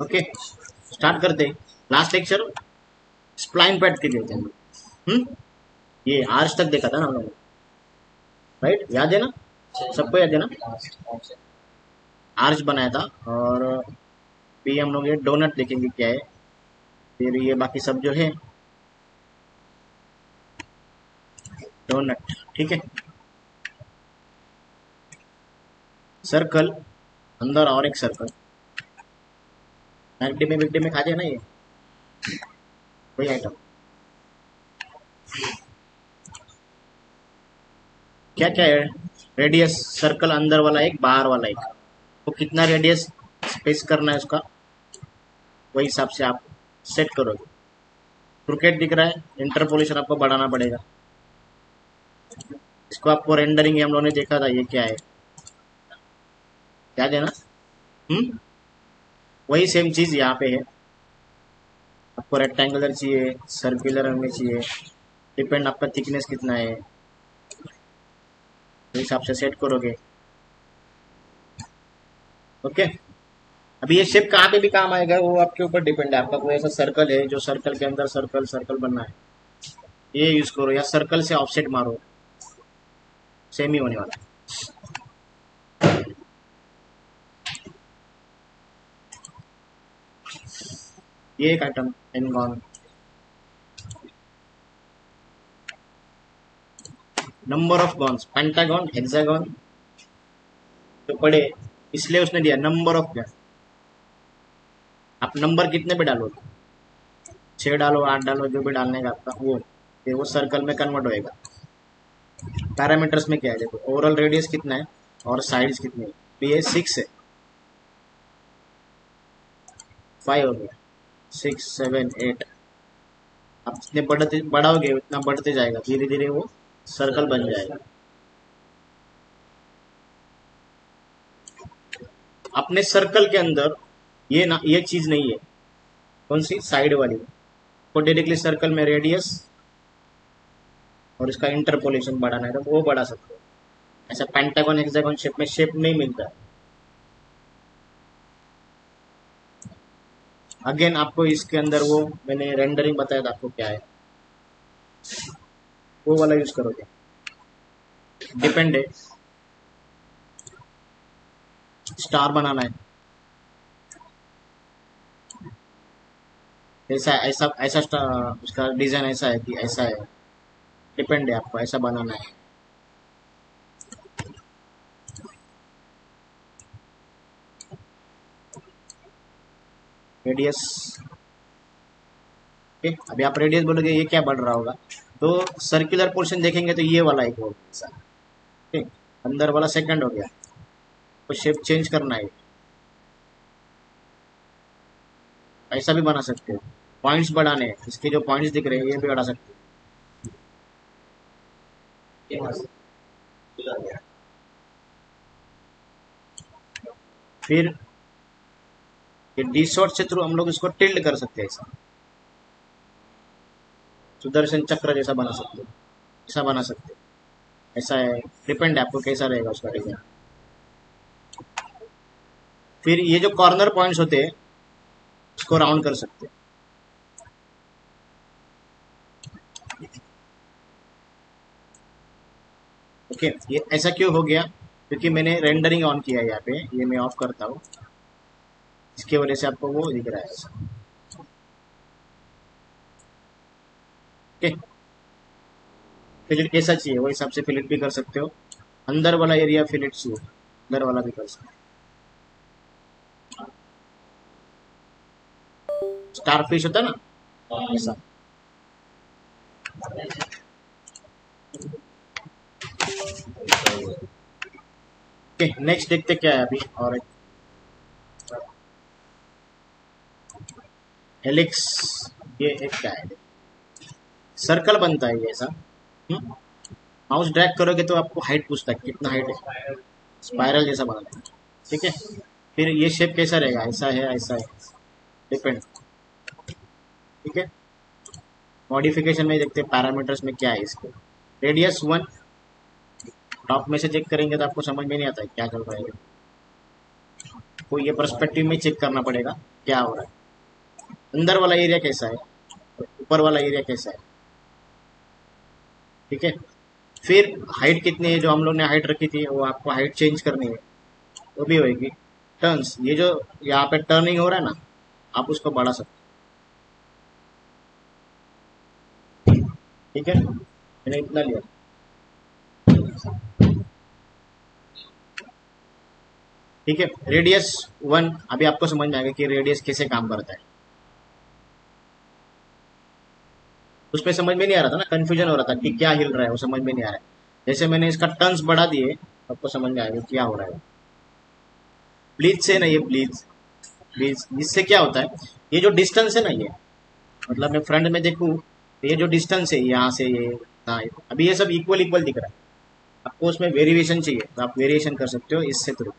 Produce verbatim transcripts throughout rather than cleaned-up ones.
Okay start करते हैं। Last lecture spline pad के लिए थे हम लोग। हम्म ये आर्च तक देखा था ना हम लोगों ने, राइट? याद है ना? सबको याद है ना? आर्च बनाया था। और भी हम लोग ये डोनट देखेंगे क्या है। फिर ये बाकी सब जो है डोनट, ठीक है। सर्कल, अंदर और एक सर्कल, मैगडी में बिगडी में खाते हैं ना ये, वही आइटम। क्या क्या है? रेडियस सर्कल, अंदर वाला एक, बाहर वाला एक। तो कितना रेडियस स्पेस करना है उसका, वही हिसाब से आप सेट करोगे। क्रिकेट दिख रहा है, इंटरपोलेशन आपको बढ़ाना पड़ेगा। इसको आपको रेंडरिंग हम लोगों ने देखा था, ये क्या है याद है ना? हम्म वही सेम चीज यहाँ पे है। आपको रेक्टेंगुलर चाहिए, सर्कुलर में चाहिए, डिपेंड आपका थिकनेस कितना है, उस हिसाब से सेट करोगे। ओके अभी ये शेप कहाँ पे भी काम आएगा वो आपके ऊपर डिपेंड है। आपका कोई ऐसा सर्कल है जो सर्कल के अंदर सर्कल सर्कल बनना है, ये यूज करो, या सर्कल से ऑफसेट मारो, सेम ही होने वाला है। ये एक item ngon. Number of gons, pentagon, hexagon तो पड़े, इसलिए उसने दिया नंबर ऑफ गन। आप नंबर कितने पे डालोगे, छह डालो, आठ डालो, जो भी डालने का आपका वो, फिर वो सर्कल में कन्वर्ट होएगा। पैरामीटर्स में क्या है देखो, ओवरऑल रेडियस कितना है और साइड्स कितनी है। तो ये सिक्स है, फाइव हो गया, सिक्स सेवन एट। आप जितने बढ़ते बढ़ाओगे उतना बढ़ते जाएगा, धीरे धीरे वो सर्कल बन जाएगा। अपने सर्कल के अंदर ये ना, ये चीज नहीं है, कौन सी साइड वाली, तो डायरेक्टली सर्कल में रेडियस और इसका इंटरपोलेशन बढ़ाना है तो वो बढ़ा सकते हो। ऐसा पेंटागन हेक्सागन शेप में शेप नहीं मिलता। अगेन आपको इसके अंदर वो मैंने रेंडरिंग बताया था आपको क्या है, वो वाला यूज करोगे, डिपेंड है। स्टार बनाना है, ऐसा ऐसा ऐसा स्टार, उसका डिजाइन ऐसा है कि ऐसा है, डिपेंड है आपको ऐसा बनाना है। रेडियस, ओके अभी आप रेडियस बोलोगे ये क्या बढ़ रहा होगा, तो सर्कुलर पोर्शन देखेंगे तो ये वाला एक होगा ऐसा, ठीक। अंदर वाला सेकंड हो गया, तो शेप चेंज करना है, ऐसा भी बना सकते हो। पॉइंट्स बढ़ाने हैं, इसके जो पॉइंट्स दिख रहे हैं ये भी बढ़ा सकते हो। फिर ये डी शॉर्ट से थ्रू हम लोग इसको टिल्ड कर सकते हैं, ऐसा सुदर्शन चक्र जैसा बना सकते हो, ऐसा बना सकते हो, ऐसा है, डिपेंड है आपको कैसा रहेगा उसका डिजाइन। फिर ये जो कॉर्नर पॉइंट्स होते हैं उसको राउंड कर सकते हैं। ओके ये ऐसा क्यों हो गया, क्योंकि मैंने रेंडरिंग ऑन किया है यहाँ पे, ये मैं ऑफ करता हूँ, इसकी वजह से आपको वो दिख रहा है ऐसा। ओके फिलेट कैसा चाहिए वो हिसाब से फिलेट भी कर सकते हो। अंदर वाला एरिया फिलेट चाहिए, अंदर वाला भी कर सकते हो। स्टार फिश होता है ना ऐसा। ओके नेक्स्ट देखते क्या है अभी, और एक हेलिक्स, ये एक क्या है, सर्कल बनता है ये ऐसा। माउस ड्रैग करोगे तो आपको हाइट पूछता है कितना हाइट है, स्पाइरल जैसा बनाना है, ठीक है। फिर ये शेप कैसा रहेगा, ऐसा है ऐसा है, डिपेंड, ठीक है। मॉडिफिकेशन में देखते हैं पैरामीटर्स में क्या है इसको। रेडियस वन, टॉप में से चेक करेंगे तो आपको समझ में नहीं आता है क्या चल रहा है। आपको ये पर्सपेक्टिव में चेक करना पड़ेगा क्या हो रहा है, अंदर वाला एरिया कैसा है, ऊपर वाला एरिया कैसा है। ठीक है, फिर हाइट कितनी है, जो हम लोग ने हाइट रखी थी वो आपको हाइट चेंज करनी है, वो भी होगी। टर्न्स, ये जो यहाँ पे टर्निंग हो रहा है ना, आप उसको बढ़ा सकते हो। ठीक है, मैंने इतना लिया। ठीक है, रेडियस वन, अभी आपको समझ में आएगा कि रेडियस कैसे काम करता है। उसमें समझ में नहीं आ रहा था ना, कंफ्यूजन हो रहा था कि क्या हिल रहा है, वो समझ में नहीं आ रहा है। जैसे मैंने इसका टर्न्स बढ़ा दिए, आपको समझ में आएगा क्या हो रहा है। प्लीज से ना, ये प्लीज प्लीज इससे क्या होता है, ये जो डिस्टेंस है ना, ये मतलब मैं फ्रंट में देखूं तो ये जो डिस्टेंस है यहाँ से ये, हाँ, अभी ये सब इक्वल इक्वल दिख रहा है। आपको उसमें वेरिएशन चाहिए तो आप वेरिएशन कर सकते हो इससे थ्रू।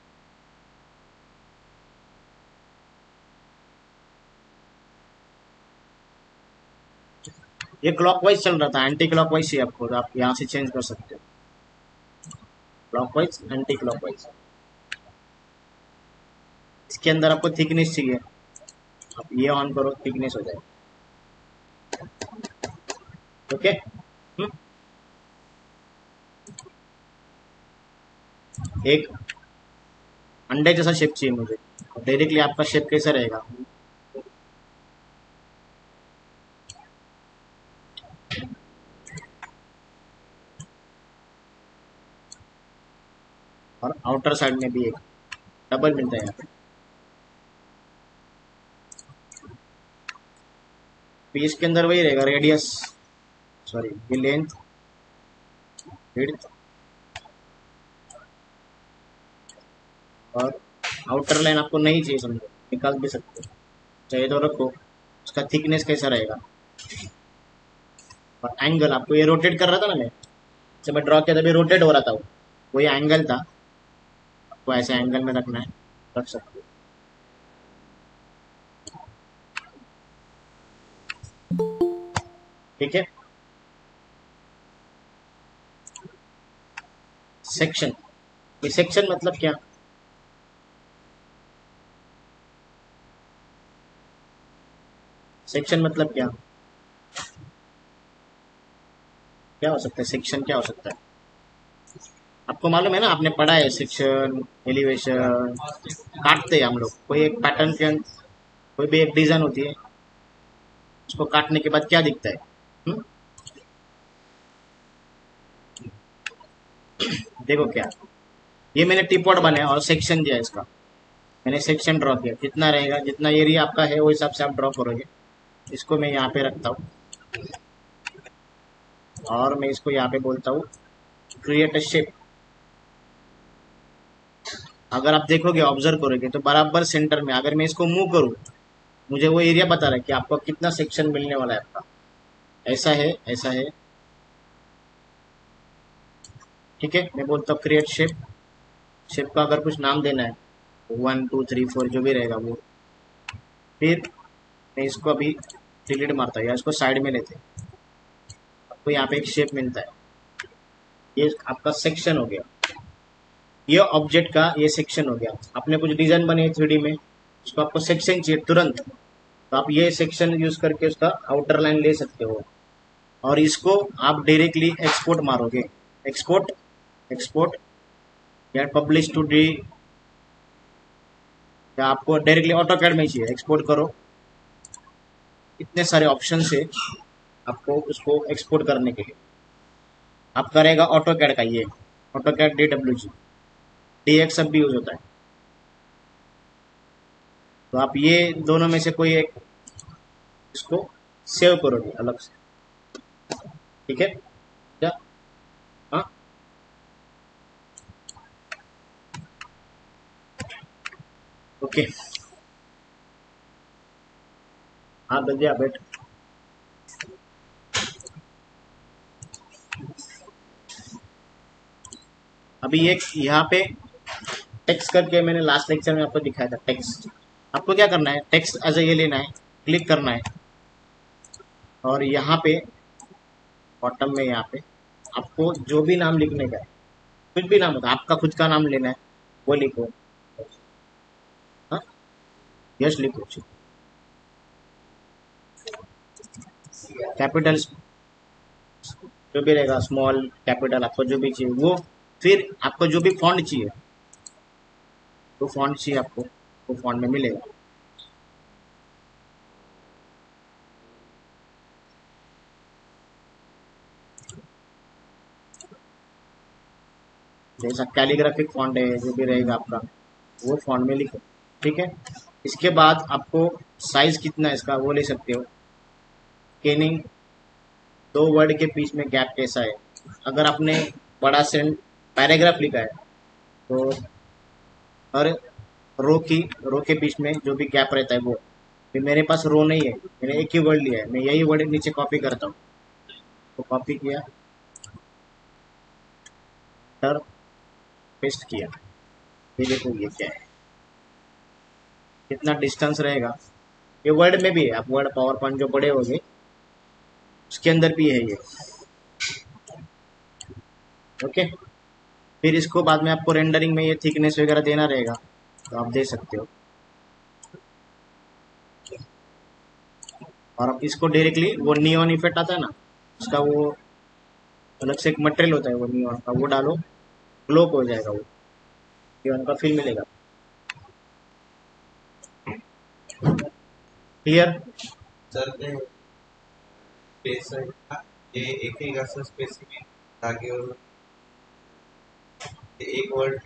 ये क्लॉकवाइज चल रहा था, एंटी क्लॉकवाइज चाहिए आपको तो आप यहाँ से चेंज कर सकते हो, क्लॉकवाइज एंटी क्लॉकवाइज। इसके अंदर आपको थिकनेस चाहिए, आप ये ऑन करो, थिकनेस हो जाए। Okay, hmm? एक अंडे जैसा शेप चाहिए मुझे, डायरेक्टली आपका शेप कैसा रहेगा। और आउटर साइड में भी एक डबल मिलता है यहाँ पे। तो इसके अंदर वही रहेगा, रेडियस, सॉरी ये लेंथ, विड्थ और आउटर लाइन आपको नहीं चाहिए समझो, निकाल भी सकते हो, चाहिए तो रखो। उसका थिकनेस कैसा रहेगा, और एंगल आपको ये रोटेट कर रहा था ना, मैं जब मैं ड्रॉ किया था रोटेट हो रहा था, वो वो ये एंगल था, आपको ऐसे एंगल में रखना है, रख सकते हो। ठीक है, सेक्शन, ये सेक्शन मतलब क्या, सेक्शन मतलब क्या, क्या हो सकता है सेक्शन, क्या हो सकता है आपको मालूम है ना, आपने पढ़ा है सेक्शन, एलिवेशन, काटते हैं हम लोग कोई एक पैटर्न के अंदर, कोई भी एक डिजाइन होती है, उसको काटने के बाद क्या दिखता है। हुँ? देखो क्या, ये मैंने टीपॉट बनाया और सेक्शन दिया इसका, मैंने सेक्शन ड्रॉ किया, कितना रहेगा, जितना एरिया आपका है वो हिसाब से आप ड्रॉ करोगे। इसको मैं यहाँ पे रखता हूँ और मैं इसको यहाँ पे बोलता हूँ क्रिएट अ शेप। अगर आप देखोगे, ऑब्जर्व करोगे तो बराबर सेंटर में अगर मैं इसको मूव करूँ, मुझे वो एरिया बता रहा है कि आपको कितना सेक्शन मिलने वाला है आपका, ऐसा है, ऐसा है। ठीक है, मैं बोलता हूँ क्रिएट शेप, शेप का अगर कुछ नाम देना है, वन टू थ्री फोर जो भी रहेगा वो, फिर मैं इसको अभी डिलीट मारता हूँ या इसको साइड में लेते हैं, आपको यहाँ पे एक शेप मिलता है, ये आपका सेक्शन हो गया, ये ऑब्जेक्ट का ये सेक्शन हो गया। आपने कुछ डिजाइन बने थ्री डी में, उसको आपको सेक्शन चाहिए तुरंत, तो आप ये सेक्शन यूज करके उसका आउटर लाइन ले सकते हो, और इसको आप डायरेक्टली एक्सपोर्ट मारोगे, एक्सपोर्ट, एक्सपोर्ट या पब्लिश टू डी, या आपको डायरेक्टली ऑटो कैड में ही चाहिए, एक्सपोर्ट करो। इतने सारे ऑप्शन है आपको उसको एक्सपोर्ट करने के लिए। आप करेगा ऑटो कैड का, ये auto CAD D W G, D X सब भी यूज होता है, तो आप ये दोनों में से कोई एक इसको सेव करोगे अलग से। ठीक है क्या, हाँ ओके, हाँ बल्दिया बैठ। अभी एक यहाँ पे टेक्स्ट करके मैंने लास्ट लेक्चर में आपको दिखाया था, टेक्स्ट आपको क्या करना है, टेक्स्ट एज ए ये लेना है, क्लिक करना है और यहाँ पे बॉटम में यहाँ पे आपको जो भी नाम लिखने का है, कुछ भी नाम होता है, आपका खुद का नाम लेना है, वो लिखो। यस लिखो, कैपिटल जो भी रहेगा, स्मॉल कैपिटल आपको जो भी चाहिए वो, फिर आपको जो भी फॉन्ट चाहिए वो फॉन्ट चाहिए आपको वो फॉन्ट में मिलेगा। जैसा कैलीग्राफिक फॉन्ट है जो भी रहेगा आपका वो फॉन्ट में लिखो, ठीक है। इसके बाद आपको साइज कितना है इसका वो ले सकते हो। स्केनिंग, दो वर्ड के बीच में गैप कैसा है। अगर आपने बड़ा सेंट पैराग्राफ लिखा है तो हर रो की रो के बीच में जो भी गैप रहता है वो, फिर मेरे पास रो नहीं है, मैंने एक ही वर्ड लिया है, मैं यही वर्ड नीचे कॉपी करता हूँ। तो कॉपी किया, तर पेस्ट किया, ये देखो ये क्या है, कितना डिस्टेंस रहेगा। ये वर्ड में भी है, आप वर्ड पावर पॉइंट जो बड़े होंगे उसके अंदर भी है ये, ओके। फिर इसको बाद में आपको रेंडरिंग में ये थिकनेस वगैरह देना रहेगा तो आप दे सकते हो। और आप इसको डायरेक्टली वो नियॉन इफेक्ट आता है ना, उसका वो अलग से एक मटेरियल होता है वो नियॉन का, वो डालो, ग्लो हो जाएगा, वो नियॉन का फील मिलेगा। क्लियर सर ते स्पेस आहे का हे एक एक असं स्पेसिफिक जागेवर ते एक वर्ड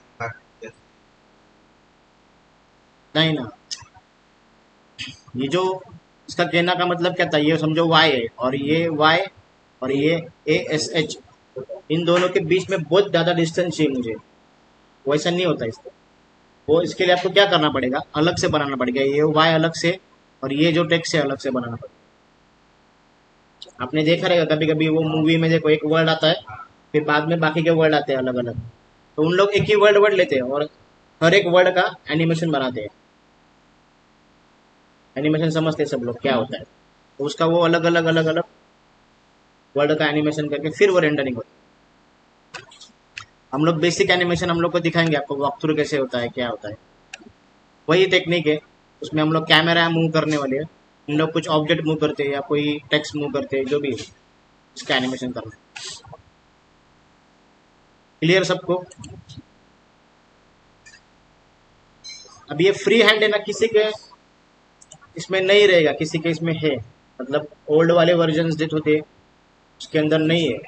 नहीं ना, ये जो इसका कहना का मतलब क्या था, ये समझो वाई है और ये वाई और ये ए एस एच, इन दोनों के बीच में बहुत ज़्यादा डिस्टेंस चाहिए मुझे, वैसा नहीं होता इसको। वो इसके लिए आपको क्या करना पड़ेगा, अलग से बनाना पड़ेगा, ये वाई अलग से और ये जो टेक्स्ट है अलग से बनाना पड़ेगा। आपने देखा रहेगा कभी कभी वो मूवी में देखो एक वर्ड आता है फिर बाद में बाकी के वर्ड आते हैं अलग अलग, तो उन लोग एक ही वर्ड वर्ड लेते हैं और हर एक वर्ड का एनिमेशन बनाते हैं। एनिमेशन समझते हैं सब लोग क्या होता है, तो उसका वो अलग अलग अलग अलग वर्ड का एनिमेशन करके फिर वो रेंडरिंग होता है। हम लोग बेसिक एनिमेशन हम लोग को दिखाएंगे आपको, वॉक थ्रू कैसे होता है क्या होता है, वही टेक्निक है। उसमें हम लोग कैमरा मूव करने वाले हैं, हम लोग कुछ ऑब्जेक्ट मूव करते हैं या कोई टेक्स्ट मूव करते हैं, जो भी है उसका एनिमेशन करना है। क्लियर सबको? अब ये फ्री हैंड है ना, किसी के इसमें नहीं रहेगा, किसी के इसमें है, मतलब ओल्ड वाले वर्जन जो होते उसके अंदर नहीं है,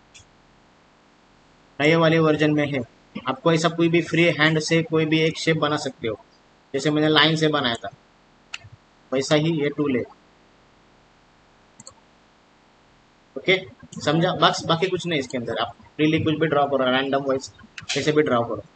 नए वाले वर्जन में है। आपको ऐसा कोई भी फ्री हैंड से कोई भी एक शेप बना सकते हो, जैसे मैंने लाइन से बनाया था वैसा ही ये टूल है, ओके समझा? बस बाकी कुछ नहीं इसके अंदर, आप फ्रीली कुछ भी ड्रॉ करो, रैंडम वाइज कैसे भी ड्रॉ करो,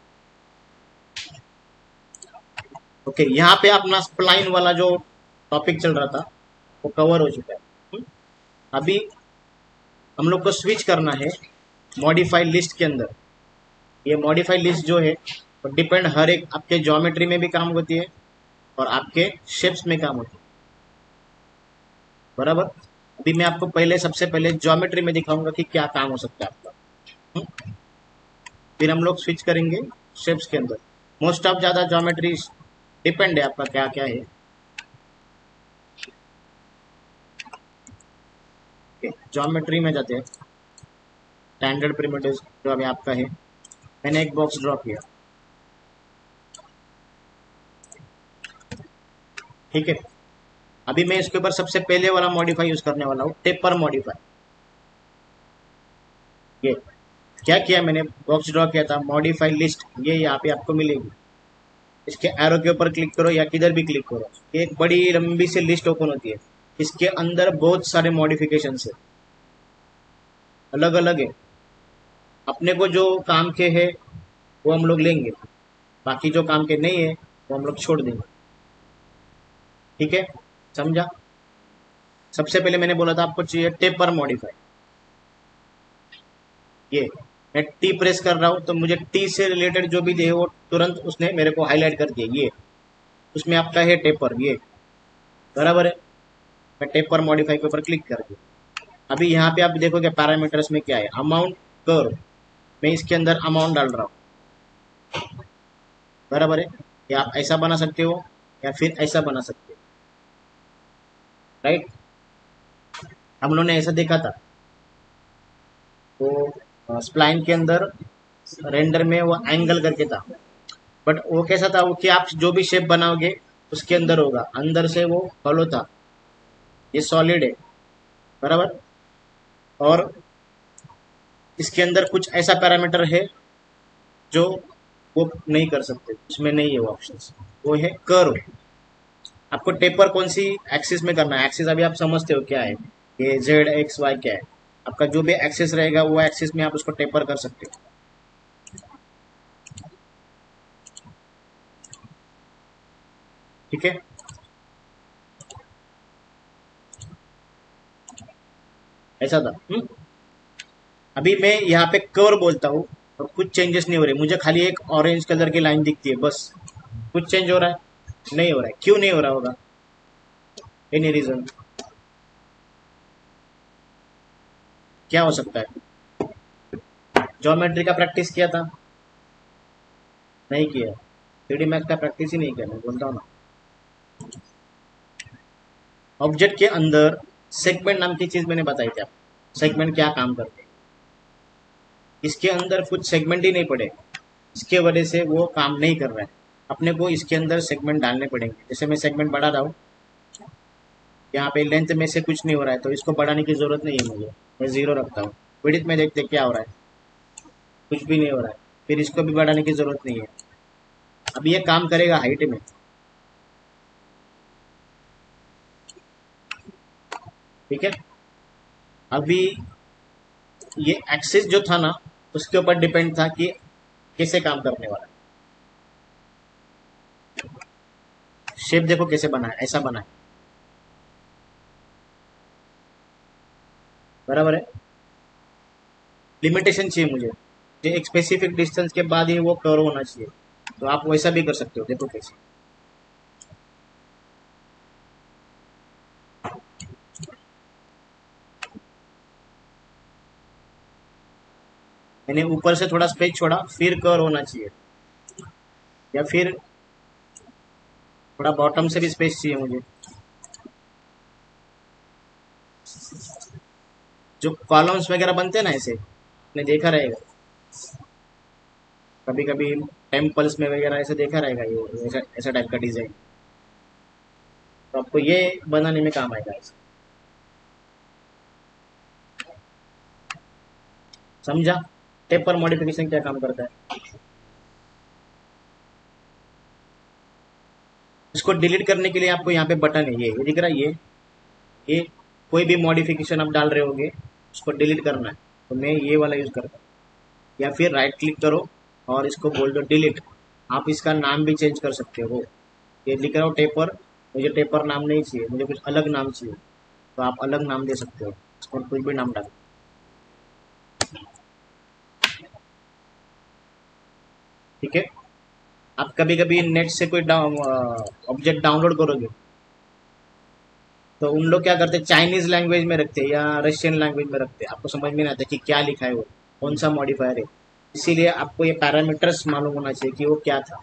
ओके। यहाँ पे अपना स्प्लाइन वाला जो टॉपिक चल रहा था वो कवर हो चुका है। हम्म? अभी हम लोग को स्विच करना है मॉडिफाई लिस्ट के अंदर। ये मॉडिफाई लिस्ट जो है वो डिपेंड हर एक आपके ज्योमेट्री में भी काम होती है और आपके शेप्स में काम होती है, बराबर। अभी मैं आपको पहले सबसे पहले ज्योमेट्री में दिखाऊंगा कि क्या काम हो सकता है आपका, हम्म? फिर हम लोग स्विच करेंगे शेप्स के अंदर। मोस्ट ऑफ ज्यादा ज्योमेट्री डिपेंड है आपका क्या क्या है, ज्योमेट्री में जाते हैं। स्टैंडर्ड प्रिमिटिव जो अभी आपका है, मैंने एक बॉक्स ड्रॉ किया, ठीक है। अभी मैं इसके ऊपर सबसे पहले वाला मॉडिफाई यूज करने वाला हूँ, टेपर मॉडिफाई। ये क्या किया मैंने, बॉक्स ड्रॉ किया था, मॉडिफाई लिस्ट, ये यहाँ पे आपको मिलेगी। इसके एरो के ऊपर क्लिक करो या किधर भी क्लिक करो, एक बड़ी लंबी सी लिस्ट ओपन होती है, इसके अंदर बहुत सारे मॉडिफिकेशन है, अलग अलग है। अपने को जो काम के है वो हम लोग लेंगे, बाकी जो काम के नहीं है वो हम लोग छोड़ देंगे, ठीक है समझा? सबसे पहले मैंने बोला था आपको चाहिए टेपर मॉडिफाई। ये मैं टी प्रेस कर रहा हूं तो मुझे टी से रिलेटेड जो भी दे वो तुरंत उसने मेरे को हाईलाइट कर दिया, ये उसमें आपका है टेपर, ये बराबर है। मैं टेपर मॉडिफाई के ऊपर क्लिक कर दिया। अभी यहाँ पे आप देखोगे पैरामीटर्स में क्या है, अमाउंट कर्व, मैं इसके अंदर अमाउंट डाल रहा हूँ, बराबर है। या आप ऐसा बना सकते हो या फिर ऐसा बना सकते हैं, राइट। हम लोगों ने ऐसा देखा था, तो स्प्लाइन के अंदर रेंडर में वो एंगल करके था, बट वो कैसा था, वो कि आप जो भी शेप बनाओगे उसके अंदर होगा, अंदर से वो hollow था, ये सॉलिड है, बराबर। और इसके अंदर कुछ ऐसा पैरामीटर है जो वो नहीं कर सकते, उसमें नहीं है वो ऑप्शन, वो है कर्व। आपको टेपर कौन सी एक्सिस में करना है, एक्सिस अभी आप समझते हो क्या है, ये जेड एक्स वाई क्या है, आपका जो भी एक्सिस रहेगा वो एक्सिस में आप उसको टेपर कर सकते हो, ठीक है। ऐसा था। हुँ? अभी मैं यहाँ पे कर्व बोलता हूँ और कुछ चेंजेस नहीं हो रहे, मुझे खाली एक ऑरेंज कलर की लाइन दिखती है बस, कुछ चेंज हो रहा है नहीं हो रहा है, क्यों नहीं हो रहा होगा, एनी रीजन, क्या हो सकता है। ज्योमेट्री का प्रैक्टिस किया था, नहीं किया, थ्री डी मैथ का प्रैक्टिस ही नहीं किया, मैं बोलता हूँ ना। ऑब्जेक्ट के अंदर सेगमेंट नाम की चीज मैंने बताई थी आपको, सेगमेंट क्या काम करते हैं, इसके अंदर कुछ सेगमेंट ही नहीं पड़े, इसके वजह से वो काम नहीं कर रहा है, अपने को इसके अंदर सेगमेंट डालने पड़ेंगे। जैसे मैं सेगमेंट बढ़ा रहा हूँ, यहाँ पे लेंथ में से कुछ नहीं हो रहा है, तो इसको बढ़ाने की जरूरत नहीं है मुझे, मैं जीरो रखता हूँ। विड्थ में देखते क्या हो रहा है, कुछ भी नहीं हो रहा है, फिर इसको भी बढ़ाने की जरूरत नहीं है। अब ये काम करेगा हाइट में, ठीक है। अभी ये एक्सिस जो था ना, उसके ऊपर डिपेंड था कि कैसे काम करने वाला है। शेप देखो कैसे बना है, ऐसा बना है, बराबर है। लिमिटेशन चाहिए मुझे, जो एक स्पेसिफिक डिस्टेंस के बाद ही वो कर्व होना चाहिए, तो आप वैसा भी कर सकते हो, देखो कैसे। मैंने ऊपर से थोड़ा स्पेस छोड़ा, फिर कर्व होना चाहिए, या फिर थोड़ा बॉटम से भी स्पेस चाहिए मुझे। जो कॉलम्स वगैरह बनते हैं ना ऐसे, आपने देखा रहेगा कभी कभी टेम्पल्स में वगैरह, ऐसे देखा रहेगा, ये ऐसा ऐसा टाइप का डिजाइन, तो आपको ये बनाने में काम आएगा ऐसे, समझा। टेपर मॉडिफिकेशन क्या काम करता है, इसको डिलीट करने के लिए आपको यहाँ पे बटन है, ये ये दिख रहा है, ये ये कोई भी मॉडिफिकेशन आप डाल रहे होगे उसको डिलीट करना है, तो मैं ये वाला यूज करता हूँ। या फिर राइट क्लिक करो और इसको बोल दो डिलीट, आप इसका नाम भी चेंज कर सकते हो। ये लिख रहा हो टेपर, मुझे टेपर नाम नहीं चाहिए, मुझे कुछ अलग नाम चाहिए, तो आप अलग नाम दे सकते हो, इसको कुछ भी नाम डालो, ठीक है। आप कभी कभी नेट से कोई ऑब्जेक्ट डाउनलोड करोगे, तो उन लोग क्या करते हैं, चाइनीज लैंग्वेज में रखते हैं या रशियन लैंग्वेज में रखते हैं, आपको समझ में नहीं आता कि क्या लिखा है, वो कौन सा मॉडिफायर है। इसीलिए आपको ये पैरामीटर्स मालूम होना चाहिए कि वो क्या था,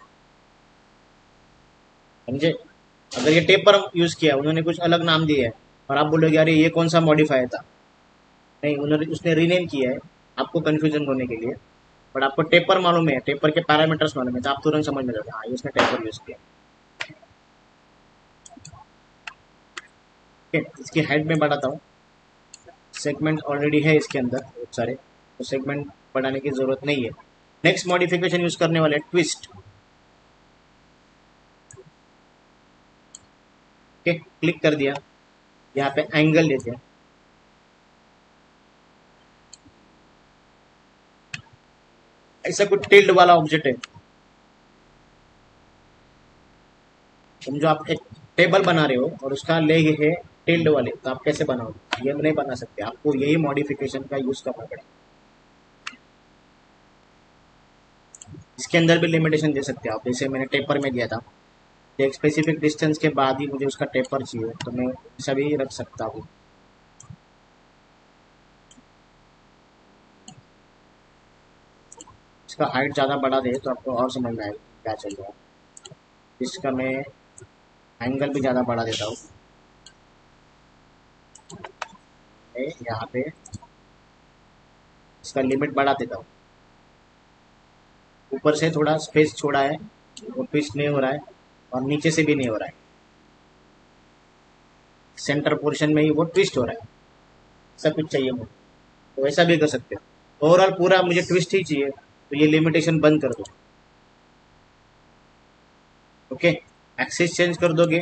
समझे। अगर ये टेपर यूज किया, उन्होंने कुछ अलग नाम दिया है और आप बोलोगे अरे ये कौन सा मॉडिफायर था, नहीं, उन्होंने उसने रीनेम किया है आपको कंफ्यूजन होने के लिए, बट आपको टेपर मालूम है, टेपर के पैरामीटर्स मालूम है, तो आप तुरंत समझ में जाते हैं हाँ ये उसने टेपर यूज किया, ठीक है। इसकी हाइट में बढ़ाता हूँ, सेगमेंट ऑलरेडी है इसके अंदर बहुत सारे, तो सेगमेंट बढ़ाने की जरूरत नहीं है। नेक्स्ट मॉडिफिकेशन यूज करने वाले ट्विस्ट, ओके, क्लिक कर दिया, यहाँ पे एंगल लेते हैं, ऐसा कुछ टिल्ड वाला ऑब्जेक्ट है, समझो आप एक टेबल बना रहे हो और उसका लेग है टिल्ड वाले, तो आप कैसे बनाओगे, ये नहीं बना सकते, आपको यही मॉडिफिकेशन का यूज करना पड़ेगा। इसके अंदर भी लिमिटेशन दे सकते हो आप, जैसे मैंने टेपर में दिया था, एक स्पेसिफिक डिस्टेंस के बाद ही मुझे उसका टेपर चाहिए, तो मैं ऐसा भी रख सकता हूँ। इसका हाइट ज़्यादा बढ़ा दे तो आपको और समझ में आएगा क्या चल रहा है। इसका मैं एंगल भी ज़्यादा बढ़ा देता हूँ, यहाँ पे इसका लिमिट बढ़ा देता हूँ। ऊपर से थोड़ा स्पेस छोड़ा है, वो ट्विस्ट नहीं हो रहा है, और नीचे से भी नहीं हो रहा है, सेंटर पोर्शन में ही वो ट्विस्ट हो रहा है। सब कुछ चाहिए मुझे तो ऐसा भी कर सकते हो। ओवरऑल पूरा मुझे ट्विस्ट ही चाहिए, तो ये लिमिटेशन बंद कर दो। ओके, एक्सिस चेंज कर दोगे,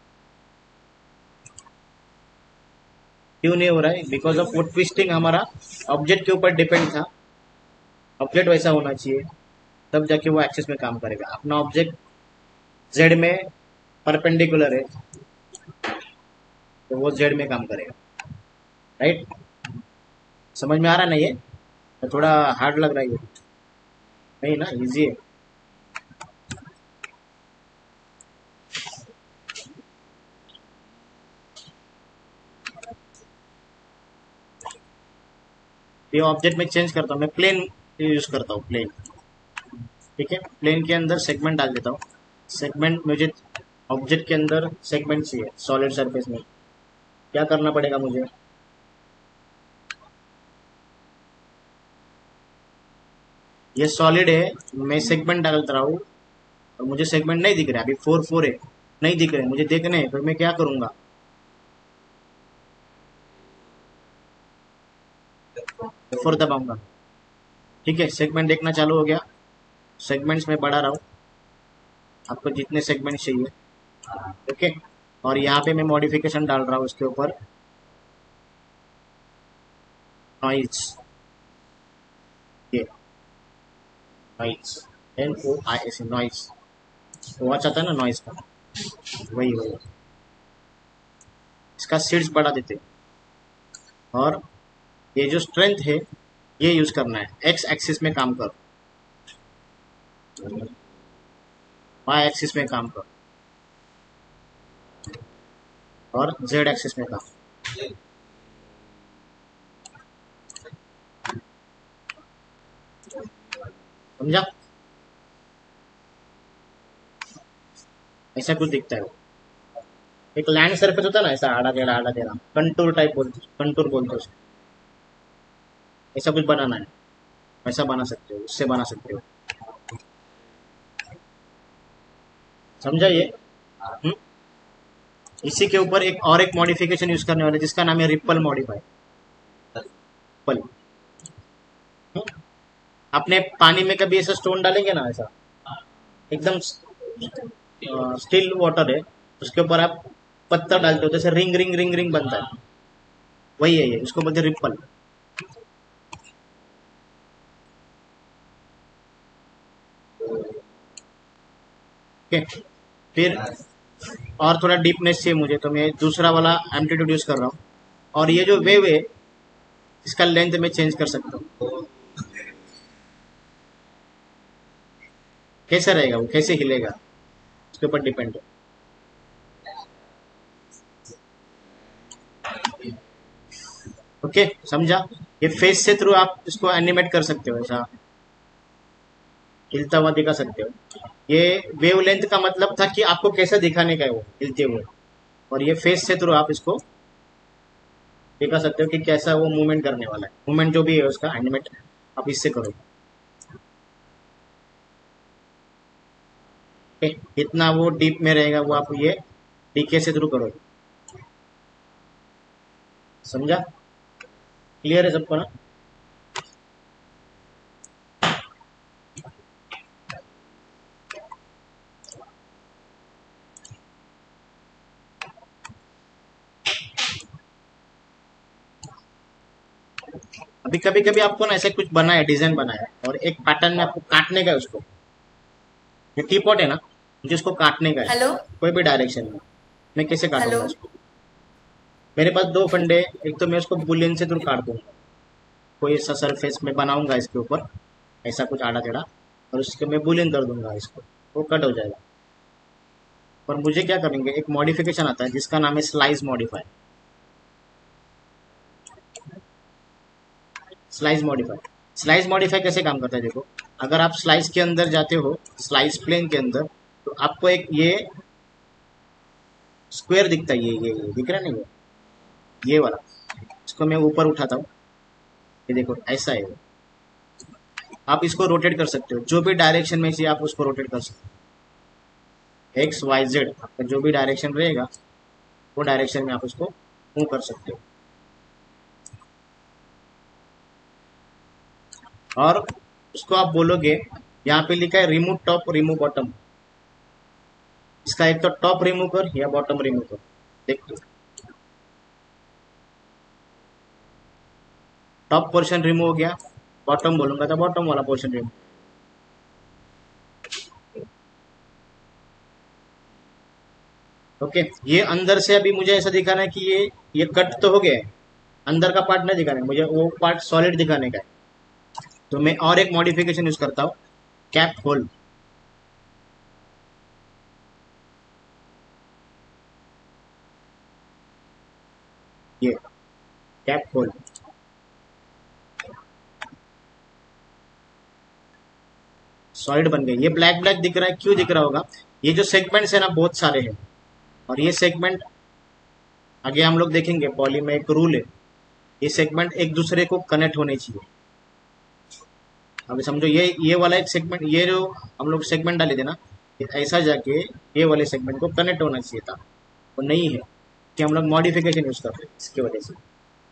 क्यों नहीं हो रहा है? बिकॉज ऑफ वो ट्विस्टिंग हमारा ऑब्जेक्ट के ऊपर डिपेंड था। ऑब्जेक्ट वैसा होना चाहिए, तब जाके वो एक्सिस में काम करेगा। अपना ऑब्जेक्ट जेड में परपेंडिकुलर है, तो वो जेड में काम करेगा, राइट? समझ में आ रहा है ना? ये थोड़ा हार्ड लग रहा है, ये नहीं ना, इजी है। ये ऑब्जेक्ट में चेंज करता हूँ, मैं प्लेन यूज करता हूँ, प्लेन। ठीक है, प्लेन के अंदर सेगमेंट डाल देता हूँ। सेगमेंट मुझे ऑब्जेक्ट के अंदर सेगमेंट चाहिए सॉलिड सरफेस में। क्या करना पड़ेगा मुझे? ये सॉलिड है, मैं सेगमेंट डालता रहा हूँ और मुझे सेगमेंट नहीं दिख रहा है, अभी फोर फोर है, नहीं दिख रहे, मुझे देखने हैं, फिर मैं क्या करूंगा? फोर दबाऊंगा। ठीक है, सेगमेंट देखना चालू हो गया। सेगमेंट्स में बढ़ा रहा हूँ, आपको जितने सेगमेंट चाहिए। ओके, और यहाँ पे मैं मॉडिफिकेशन डाल रहा हूँ उसके ऊपर, नॉइज, ये noise, N O I S, noise, वो अच्छा था ना नॉइज का, वही वही। इसका सीड्स बढ़ा देते, और ये जो स्ट्रेंथ है ये यूज करना है। एक्स एक्सिस में काम करो, वाई एक्सिस में काम करो, और जेड एक्सिस में काम। समझा? ऐसा कुछ दिखता है वो, एक लैंड सरफेस होता है ना, ऐसा आड़ा टेढ़ा आड़ा टेढ़ा, कंटूर टाइप बोलते, कंटूर बोलते उसको। ऐसा कुछ बनाना है, वैसा बना सकते हो, उससे बना सकते हो। समझा ये? हम्म? इसी के ऊपर एक और एक मॉडिफिकेशन यूज करने वाले, जिसका नाम है रिपल मॉडिफाई। रिपल, अपने पानी में कभी ऐसा स्टोन डालेंगे ना, ऐसा एकदम स्टिल वाटर है, उसके ऊपर आप पत्थर डालते हो, जैसे रिंग रिंग रिंग रिंग बनता है, वही है ये, उसको बोलते रिपल। ओके, फिर और थोड़ा डीपनेस चाहिए मुझे, तो मैं दूसरा वाला एम्पलीट्यूड यूज कर रहा हूँ। और ये जो वेव है, इसका लेंथ में चेंज कर सकता हूँ। कैसे रहेगा वो, कैसे हिलेगा, उसके ऊपर डिपेंड है। ओके, समझा? ये फेस से थ्रू आप इसको एनिमेट कर सकते हो, ऐसा हिलता हुआ दिखा सकते हो। ये वेव लेंथ का मतलब था कि आपको कैसा दिखाने का है वो हिलते हुए, और ये फेस से थ्रू आप इसको दिखा सकते हो कि कैसा वो मूवमेंट करने वाला है। मूवमेंट जो भी है उसका एनिमेट आप इससे करो। इतना वो डीप में रहेगा, वो आप ये डीके से थ्रू करो। समझा? क्लियर है सबको ना? अभी कभी कभी आपको ना ऐसे कुछ बना है, डिजाइन बना है, और एक पैटर्न में आपको काटने का है उसको। ये टी पॉट है ना, मुझे उसको काटने का है हेलो कोई भी डायरेक्शन में। मैं कैसे हेलो काटूंगा इसको? मेरे पास दो फंडे, एक तो मैं उसको बुलियन से थ्रू काट दूंगा, कोई ऐसा सरफेस में बनाऊंगा इसके ऊपर, ऐसा कुछ आड़ा टेढ़ा, और उसके मैं बुलियन कर दूंगा इसको, वो कट हो जाएगा। पर मुझे क्या करेंगे, एक मॉडिफिकेशन आता है जिसका नाम है slice modify. Slice modify, slice modify कैसे काम करता है देखो। अगर आप स्लाइस के अंदर जाते हो, स्लाइस प्लेन के अंदर, तो आपको एक ये स्क्वायर दिखता है, ये ये ये दिख रहा है ना, ये ये वाला। इसको मैं ऊपर उठाता हूँ, ये देखो ऐसा है वो। आप इसको रोटेट कर सकते हो, जो भी डायरेक्शन में चाहिए आप उसको रोटेट कर सकते हो। एक्स वाई जेड आपका जो भी डायरेक्शन रहेगा वो डायरेक्शन में आप उसको मूव कर सकते हो। और उसको आप बोलोगे, यहाँ पे लिखा है रिमूव टॉप रिमूव बॉटम, इसका एक तो टॉप रिमूव कर या बॉटम रिमूव कर। देखो टॉप पोर्शन रिमूव हो गया, बॉटम बोलूंगा तो बॉटम वाला पोर्शन रिमूव। ओके, ये अंदर से अभी मुझे ऐसा दिखाना है कि ये ये कट तो हो गया है, अंदर का पार्ट नहीं दिखाना है मुझे, वो पार्ट सॉलिड दिखाने का है। तो मैं और एक मॉडिफिकेशन यूज करता हूँ, कैप होल। ये कैप होल सॉलिड बन गए। ये ब्लैक ब्लैक दिख रहा है, क्यों दिख रहा होगा? ये जो सेगमेंट्स है ना बहुत सारे हैं, और ये सेगमेंट आगे हम लोग देखेंगे, पॉली में एक रूल है, ये सेगमेंट एक दूसरे को कनेक्ट होने चाहिए। अभी समझो ये ये वाला एक सेगमेंट, ये जो हम लोग सेगमेंट डाले थे ना, ये ऐसा जाके ये वाले सेगमेंट को कनेक्ट होना चाहिए था, वो नहीं है, कि हम लोग मॉडिफिकेशन यूज कर रहे हैं इसकी वजह से।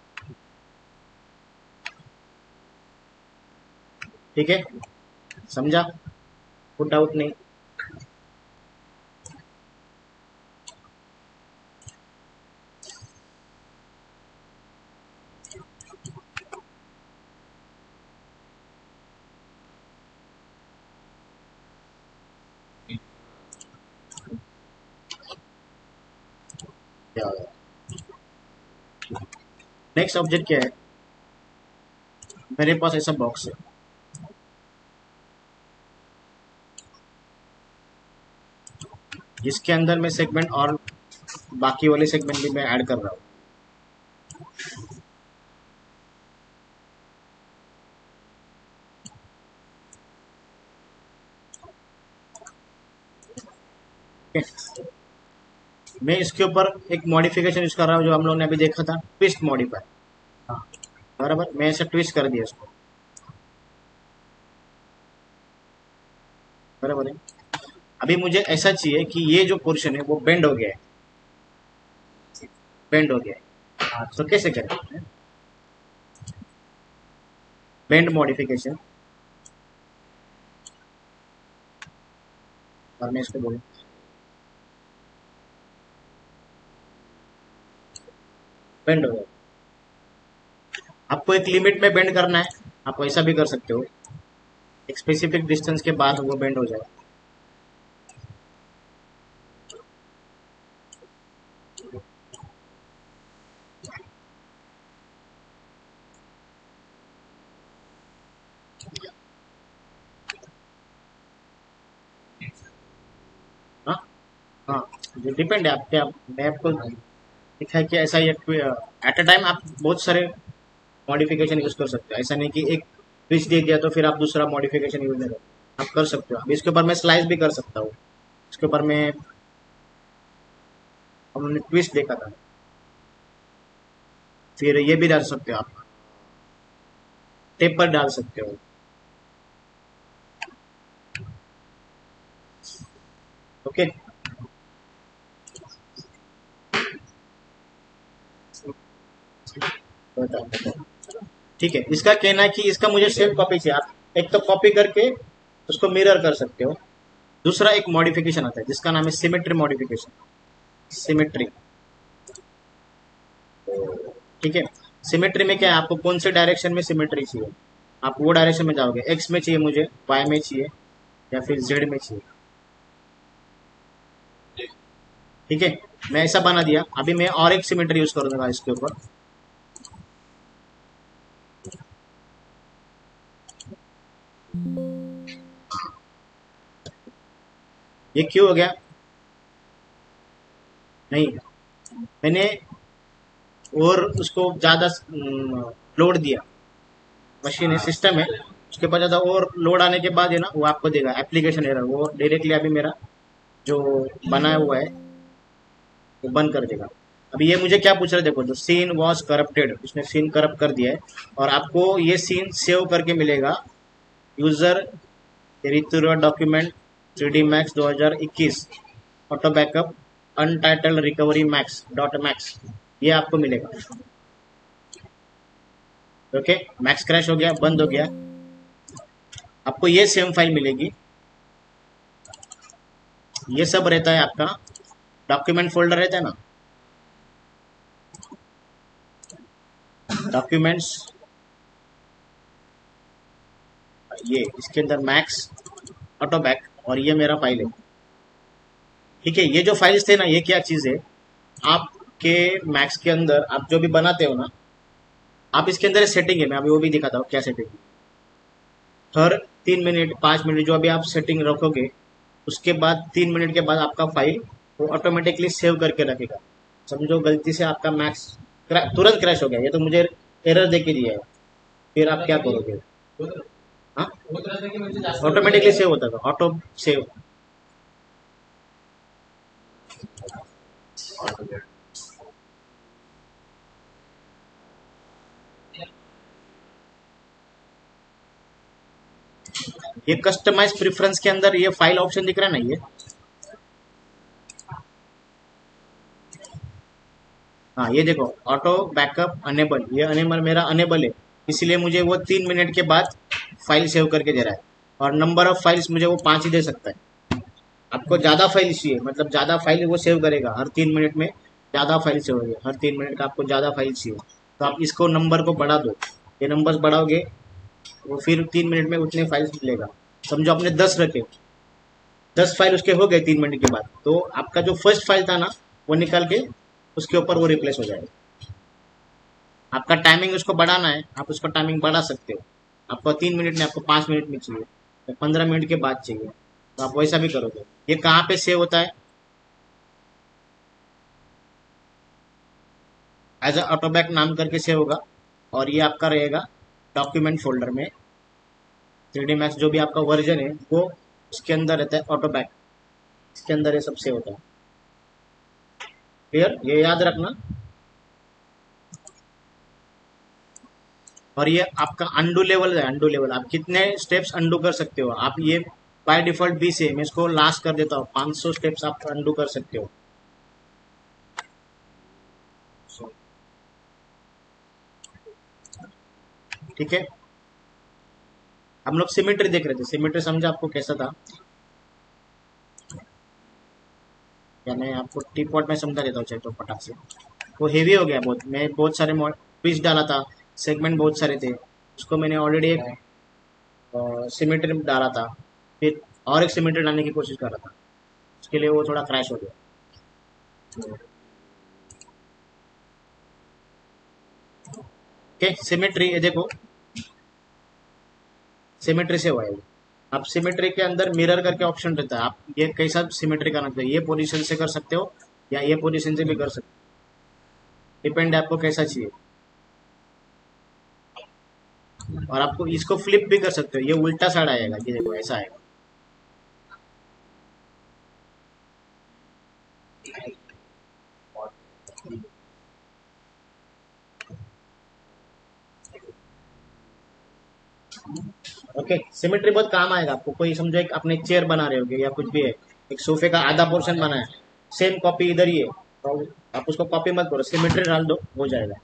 ठीक है, समझा? कोई डाउट नहीं? नेक्स्ट ऑब्जेक्ट क्या है? मेरे पास ऐसा बॉक्स है, जिसके अंदर मैं सेगमेंट और बाकी वाले सेगमेंट भी मैं ऐड कर रहा हूँ। मैं इसके ऊपर एक मॉडिफिकेशन यूज कर रहा हूँ, जो हम लोग ने अभी देखा था, ट्विस्ट मॉडिफायर। हाँ बराबर, मैं ऐसे ट्विस्ट कर दिया इसको, बराबर है। अभी मुझे ऐसा चाहिए कि ये जो पोर्शन है वो बेंड हो गया है, बेंड हो गया है। हाँ, तो कैसे करें बेंड मॉडिफिकेशन? और मैं इसको बोलूँ बेंड हो गया। आपको एक लिमिट में बेंड करना है, आप ऐसा भी कर सकते हो, एक स्पेसिफिक डिस्टेंस के बाद वो बेंड हो जाएगा। हाँ हाँ, डिपेंड है आपके, आप, मैं आपको दिखा है कि ऐसा ही एट अ टाइम आप बहुत सारे मॉडिफिकेशन यूज कर सकते हो। ऐसा नहीं कि एक ट्विस्ट दे दिया तो फिर आप दूसरा मॉडिफिकेशन यूज नहीं करो, आप कर सकते हो। अब इसके ऊपर मैं स्लाइस भी कर सकता हूँ, इसके ऊपर मैं, हमने ट्विस्ट देखा था, फिर ये भी डाल सकते हो आप, टेपर डाल सकते हो। ओके, ठीक है। इसका कहना है कि इसका मुझे सेम कॉपी चाहिए, आप एक तो कॉपी करके उसको मिरर कर सकते हो। दूसरा एक मॉडिफिकेशन आता है जिसका नाम है सिमेट्री मॉडिफिकेशन, सिमेट्री। ठीक है, सिमेट्री में क्या है, आपको कौन से डायरेक्शन में सिमेट्री चाहिए, आप वो डायरेक्शन में जाओगे। एक्स में चाहिए मुझे, वाई में चाहिए, या फिर जेड में चाहिए। ठीक है, मैं ऐसा बना दिया। अभी मैं और एक सिमेट्री यूज करूंगा इसके ऊपर। ये क्यों हो गया? नहीं, मैंने और उसको ज्यादा लोड दिया, मशीन है, सिस्टम है, उसके बाद ज्यादा और लोड आने के बाद है ना, वो आपको देगा एप्लीकेशन एरर। वो डायरेक्टली अभी मेरा जो बनाया हुआ है वो बंद कर देगा। अभी ये मुझे क्या पूछ रहा है, देखो जो सीन वॉज करप्टेड, उसने सीन करप्ट कर दिया है और आपको ये सीन सेव करके मिलेगा user document three D max दो हज़ार इक्कीस auto backup untitled recovery max dot max, ये आपको मिलेगा। ओके, मैक्स क्रैश हो गया, बंद हो गया, आपको ये सेम फाइल मिलेगी। ये सब रहता है आपका डॉक्यूमेंट फोल्डर रहता है ना, डॉक्यूमेंट्स, ये इसके अंदर मैक्स ऑटो बैक और ये मेरा फाइल है। ठीक है, ये जो फाइल्स थे ना, ये क्या चीज है, आपके मैक्स के अंदर आप जो भी बनाते हो ना, आप इसके अंदर सेटिंग है, मैं अभी वो भी दिखाता हूँ क्या सेटिंग है। हर तीन मिनट पाँच मिनट जो अभी आप सेटिंग रखोगे, उसके बाद तीन मिनट के बाद आपका फाइल वो ऑटोमेटिकली सेव करके रखेगा। समझो गलती से आपका मैक्स तुरंत क्रैश हो गया, ये तो मुझे एरर दे के दिया है, फिर आप क्या करोगे? हाँ, ऑटोमेटिकली सेव होता था, ऑटो सेव। ये कस्टमाइज प्रेफरेंस के अंदर ये फाइल ऑप्शन दिख रहा है ना, ये हाँ, ये देखो ऑटो बैकअप अनेबल, ये अनेबल मेरा अनेबल है, इसलिए मुझे वो तीन मिनट के बाद फाइल सेव करके दे रहा है। और नंबर ऑफ फाइल्स मुझे वो पांच ही दे सकता है। आपको ज्यादा फाइल चाहिए, मतलब ज्यादा फाइल वो सेव करेगा, हर तीन मिनट में ज्यादा फाइल सेव होगी, हर तीन मिनट का आपको ज्यादा फाइल चाहिए, तो आप इसको नंबर को बढ़ा दो, ये नंबर बढ़ाओगे वो फिर तीन मिनट में उतने फाइल्स मिलेगा। समझो आपने दस रखे, दस फाइल उसके हो गए तीन मिनट के बाद, तो आपका जो फर्स्ट फाइल था ना वो निकाल के उसके ऊपर वो रिप्लेस हो जाएगा। आपका टाइमिंग उसको बढ़ाना है, आप उसको टाइमिंग बढ़ा सकते हो, आपको तीन मिनट में आपको पांच मिनट में चाहिए, तो पंद्रह मिनट के बाद चाहिए, तो आप वैसा भी करोगे। ये कहाँ पे सेव होता है? एज अ ऑटोबैक नाम करके सेव होगा, और ये आपका रहेगा डॉक्यूमेंट फोल्डर में। थ्री डी मैक्स जो भी आपका वर्जन है वो उसके अंदर रहता है, ऑटोबैक इसके अंदर ये सब सेव होता है। क्लियर, ये याद रखना। और ये आपका अंडू लेवल है, अंडू लेवल आप कितने स्टेप्स अंडू कर सकते हो। आप ये बाय डिफॉल्ट बीस है, मैं इसको लास्ट कर देता हूँ, पाँच सौ स्टेप्स आप अंडू कर सकते हो। ठीक है, हम लोग सिमेट्री देख रहे थे, सिमेट्री समझा आपको कैसा था? या मैं आपको टी पॉट में समझा देता हूँ, चाहे तो फटाक से। वो हेवी हो गया बहुत, मैं बहुत सारे पीस डाला था, सेगमेंट बहुत सारे थे, उसको मैंने ऑलरेडी एक सिमेट्री डाला था, फिर और एक सिमेट्री डालने की कोशिश कर रहा था, उसके लिए वो थोड़ा क्रैश हो गया। ओके, सिमेट्री ये देखो, सिमेट्री से हुआ है। अब सिमेट्री के अंदर मिरर करके ऑप्शन रहता है, आप ये कैसा सिमेट्री करना चाहिए, ये पोजीशन से कर सकते हो या ये पोजीशन से भी कर सकते हो, डिपेंड है आपको कैसा चाहिए। और आपको इसको फ्लिप भी कर सकते हो, ये उल्टा साइड आएगा, ये देखो ऐसा आएगा। ओके, सिमेट्री बहुत काम आएगा आपको। कोई समझो एक अपने चेयर बना रहे होगे या कुछ भी है, एक सोफे का आधा पोर्शन बना है, सेम कॉपी इधर ही है, तो आप उसको कॉपी मत करो, सिमेट्री डाल दो, हो जाएगा।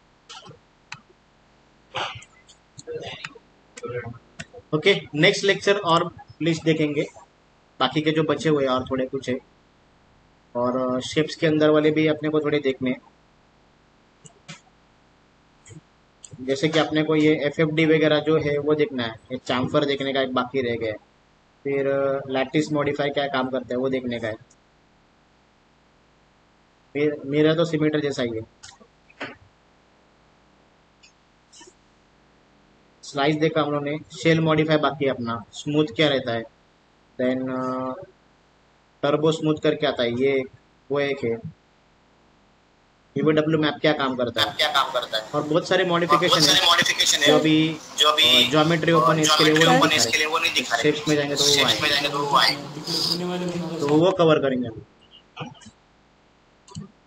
ओके, नेक्स्ट लेक्चर और लिस्ट देखेंगे, बाकी के जो बचे हुए और थोड़े कुछ है, और शेप्स के अंदर वाले भी अपने को थोड़े देखने, जैसे कि अपने को ये एफ एफ डी वगैरह जो है वो देखना है, एक चाम्फर देखने का एक बाकी रह गया है, फिर लैटिस मॉडिफाई क्या काम करता है वो देखने का है, फिर मेरा तो सिमेट्री जैसा ही है। स्लाइस देखा हम लोगों ने, शेल मॉडिफाई बाकी है अपना, स्मूथ क्या रहता है, देन टर्बो स्मूथ करके आता है, ये वो एक है, यूवीडब्ल्यू मैप क्या काम करता है, क्या काम करता है, और बहुत सारे मॉडिफिकेशन है, मॉडिफिकेशन है जो अभी जो अभी ज्योमेट्री ओपन है इसके लिए वो नहीं इसके लिए वो नहीं दिखा रहे, शेप्स में जाएंगे तो वो आएंगे, तो वो कवर करेंगे अभी।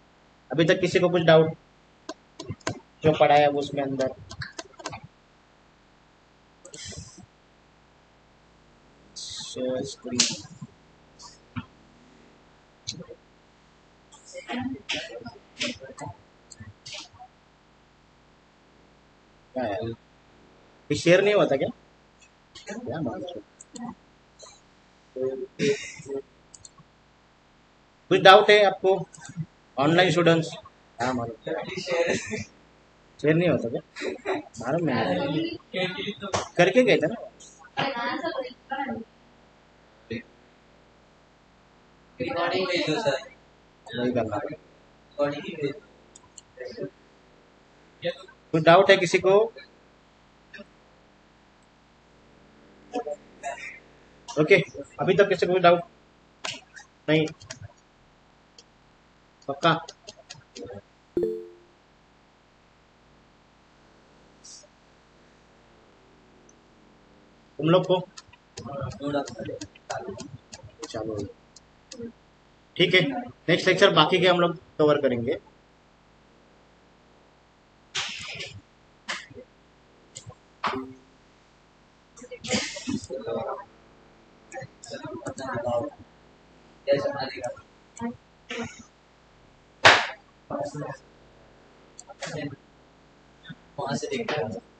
अभी तक किसी को कुछ डाउट जो पढ़ा है वो उसमें अंदर? Share screen. क्या है ये, शेयर नहीं होता क्या? क्या मालूम। कुछ डाउट है आपको ऑनलाइन स्टूडेंट्स? क्या मालूम, शेयर नहीं होता क्या? मालूम नहीं, करके गए थे ना। रिकॉर्डिंग भेजो सर। वही करना। रिकॉर्डिंग ही भेजो। कुछ डाउट है किसी को? ओके, अभी तक किसी को डाउट नहीं? पक्का? तुम लोग को चलो ठीक है, नेक्स्ट लेक्चर बाकी के हम लोग कवर करेंगे। वहां से देखते हैं।